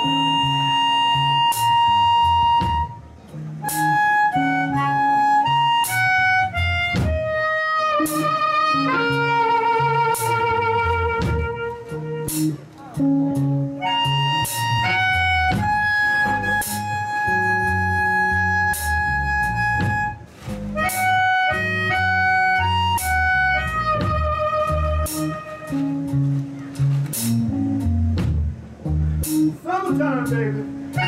Summertime, baby.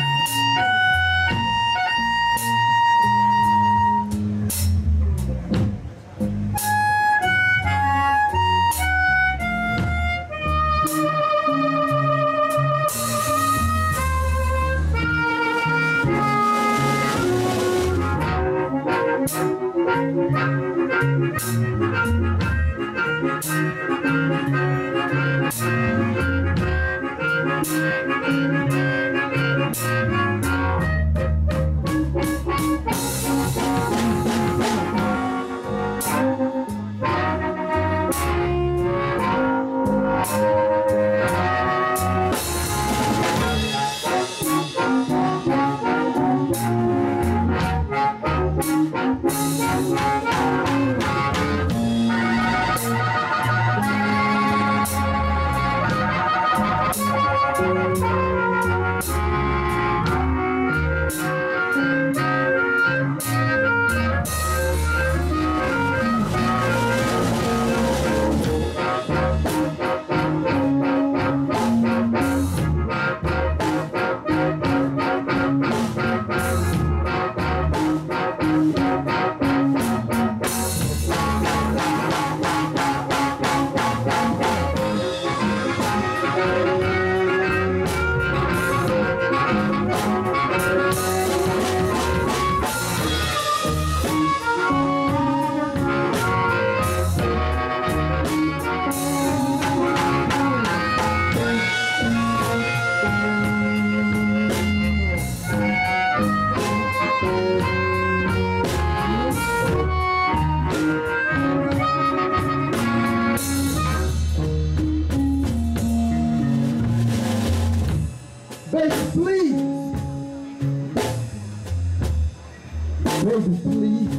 Baby, please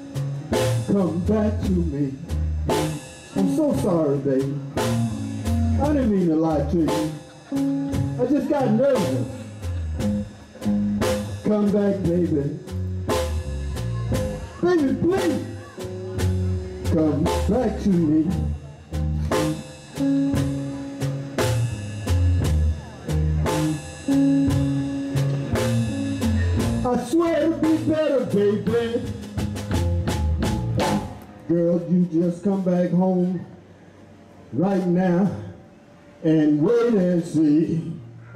come back to me. I'm so sorry, baby. I didn't mean to lie to you. I just got nervous. Come back, baby. Baby, please come back to me. I swear it'll be better, baby. Girl, you just come back home right now and wait and see.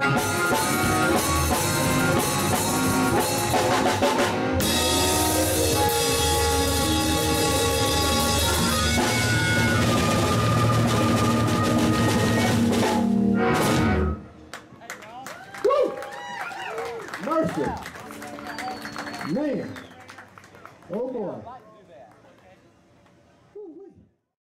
Woo! Mercy. Man. Oh boy.